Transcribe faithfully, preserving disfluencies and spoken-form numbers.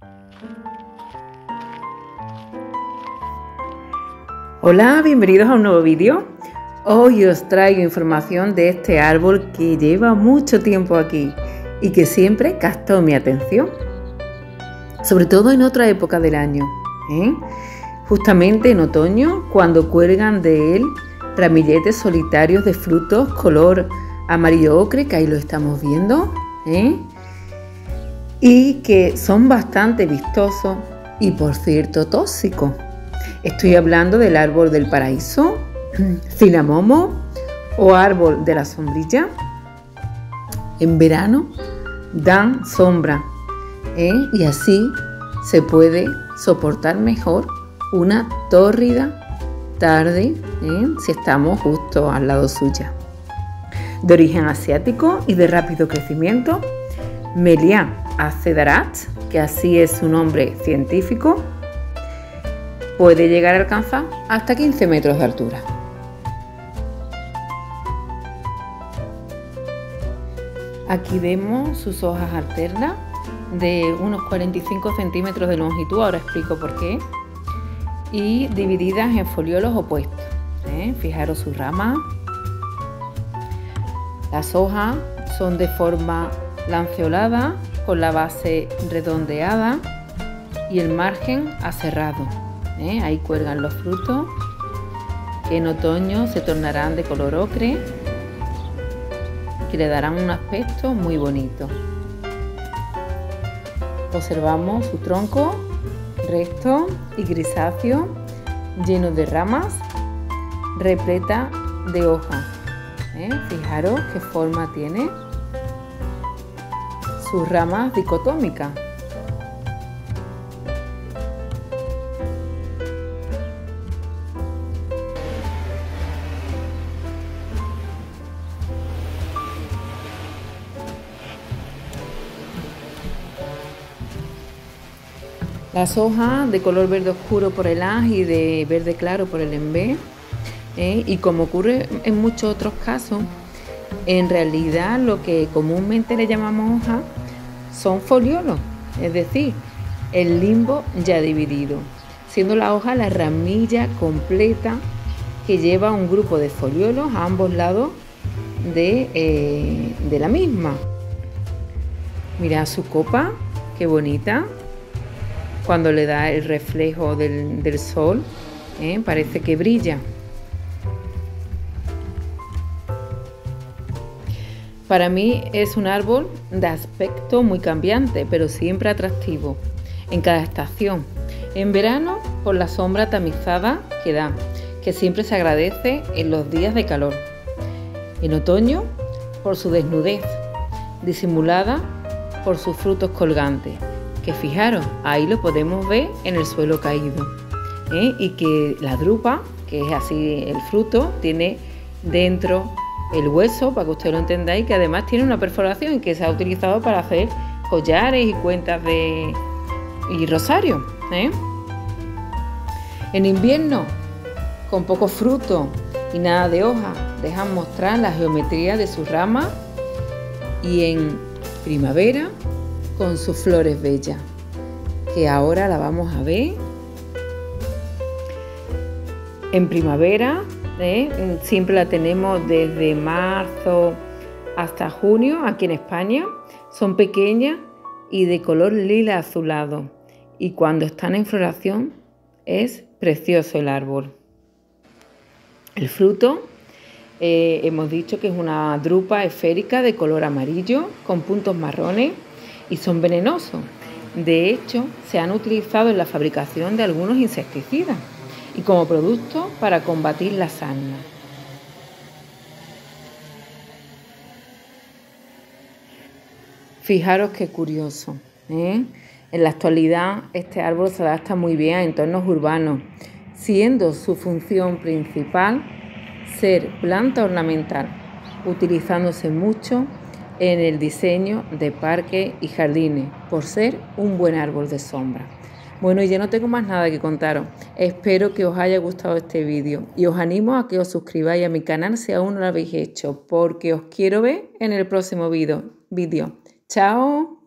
Hola, bienvenidos a un nuevo vídeo. Hoy os traigo información de este árbol que lleva mucho tiempo aquí y que siempre captó mi atención, sobre todo en otra época del año, ¿eh? Justamente en otoño, cuando cuelgan de él ramilletes solitarios de frutos color amarillo ocre, que ahí lo estamos viendo, ¿eh? Y que son bastante vistosos y, por cierto, tóxicos. Estoy hablando del árbol del paraíso, cinamomo o árbol de la sombrilla. En verano dan sombra, ¿eh? Y así se puede soportar mejor una tórrida tarde, ¿eh? Si estamos justo al lado suya. De origen asiático y de rápido crecimiento, Melia acederat, que así es su nombre científico, puede llegar a alcanzar hasta quince metros de altura. Aquí vemos sus hojas alternas de unos cuarenta y cinco centímetros de longitud, ahora explico por qué, y divididas en foliolos opuestos, ¿eh? Fijaros sus ramas. Las hojas son de forma lanceolada, con la base redondeada y el margen aserrado, ¿eh? Ahí cuelgan los frutos, que en otoño se tornarán de color ocre, que le darán un aspecto muy bonito. Observamos su tronco recto y grisáceo, lleno de ramas, repleta de hojas, ¿eh? Fijaros qué forma tiene, sus ramas dicotómicas. Las hojas de color verde oscuro por el haz y de verde claro por el envé, ¿eh? Y como ocurre en muchos otros casos, en realidad lo que comúnmente le llamamos hoja son foliolos, es decir, el limbo ya dividido, siendo la hoja la ramilla completa que lleva un grupo de foliolos a ambos lados de, eh, de la misma. Mirad su copa, qué bonita. Cuando le da el reflejo del, del sol, ¿eh? Parece que brilla. Para mí es un árbol de aspecto muy cambiante, pero siempre atractivo en cada estación. En verano, por la sombra tamizada que da, que siempre se agradece en los días de calor. En otoño, por su desnudez, disimulada por sus frutos colgantes, que fijaros, ahí lo podemos ver en el suelo caído, ¿eh? Y que la drupa, que es así el fruto, tiene dentro el hueso, para que ustedes lo entendáis, que además tiene una perforación y que se ha utilizado para hacer collares y cuentas de y rosarios, ¿eh? En invierno, con poco fruto y nada de hoja, dejan mostrar la geometría de sus ramas, y en primavera, con sus flores bellas, que ahora la vamos a ver. En primavera, ¿eh? Siempre la tenemos desde marzo hasta junio aquí en España. Son pequeñas y de color lila azulado, y cuando están en floración es precioso el árbol. El fruto, eh, hemos dicho que es una drupa esférica de color amarillo con puntos marrones, y son venenosos. De hecho, se han utilizado en la fabricación de algunos insecticidas y como producto para combatir la sarna. Fijaros qué curioso, ¿eh? En la actualidad este árbol se adapta muy bien a entornos urbanos, siendo su función principal ser planta ornamental, utilizándose mucho en el diseño de parques y jardines, por ser un buen árbol de sombra. Bueno, y ya no tengo más nada que contaros. Espero que os haya gustado este vídeo y os animo a que os suscribáis a mi canal si aún no lo habéis hecho, porque os quiero ver en el próximo vídeo. Chao.